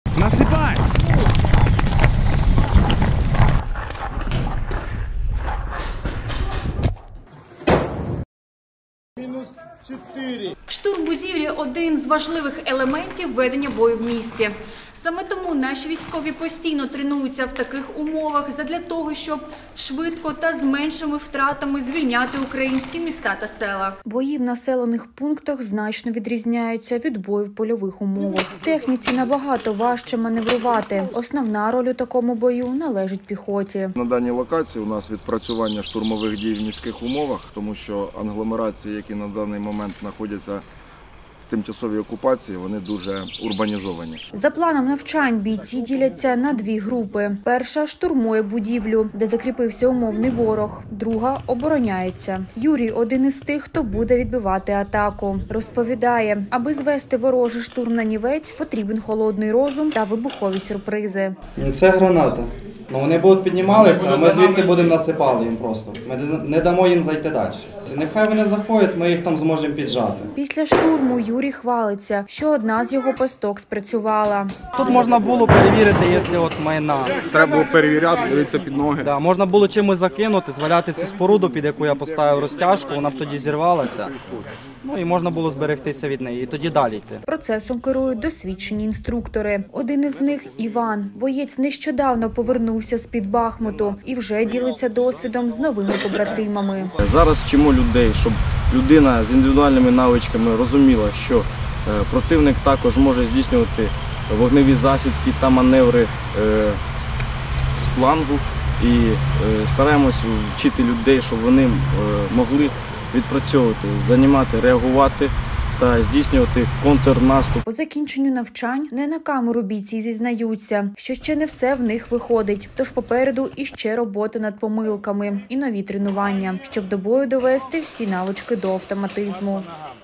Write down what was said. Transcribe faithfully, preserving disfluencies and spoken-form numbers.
Насипай! Штурм будівлі – один з важливих елементів ведення бою в місті. Саме тому наші військові постійно тренуються в таких умовах задля того, щоб швидко та з меншими втратами звільняти українські міста та села. Бої в населених пунктах значно відрізняються від бою в польових умовах. Техніці набагато важче маневрувати. Основна роль у такому бою належить піхоті. На даній локації у нас відпрацювання штурмових дій в міських умовах, тому що агломерації, які на даний момент знаходяться в тимчасовій окупації, вони дуже урбанізовані. За планом навчань бійці діляться на дві групи. Перша – штурмує будівлю, де закріпився умовний ворог. Друга – обороняється. Юрій – один із тих, хто буде відбивати атаку. Розповідає, аби звести ворожий штурм на нівець, потрібен холодний розум та вибухові сюрпризи. Це граната. Ну, вони будуть піднімалися, а ми звідти будемо насипали їм просто. Ми не дамо їм зайти далі. Нехай вони заходять, ми їх там зможемо піджати. Після штурму Юрій хвалиться, що одна з його пасток спрацювала. Тут можна було перевірити, якщо от майна. Треба було перевіряти, дивитися під ноги. Да, можна було чимось закинути, зваляти цю споруду, під яку я поставив розтяжку, вона б тоді зірвалася. Ну і можна було зберегтися від неї, і тоді далі йти. Процесом керують досвідчені інструктори. Один із них – Іван. Боєць нещодавно повернувся з-під Бахмуту і вже ділиться досвідом з новими побратимами. Зараз вчимо людей, щоб людина з індивідуальними навичками розуміла, що противник також може здійснювати вогневі засідки та маневри з флангу. І стараємось вчити людей, щоб вони могли відпрацьовувати, займати, реагувати та здійснювати контрнаступ. По закінченню навчань не на камеру бійці зізнаються, що ще не все в них виходить. Тож попереду іще робота над помилками і нові тренування, щоб до бою довести всі навички до автоматизму.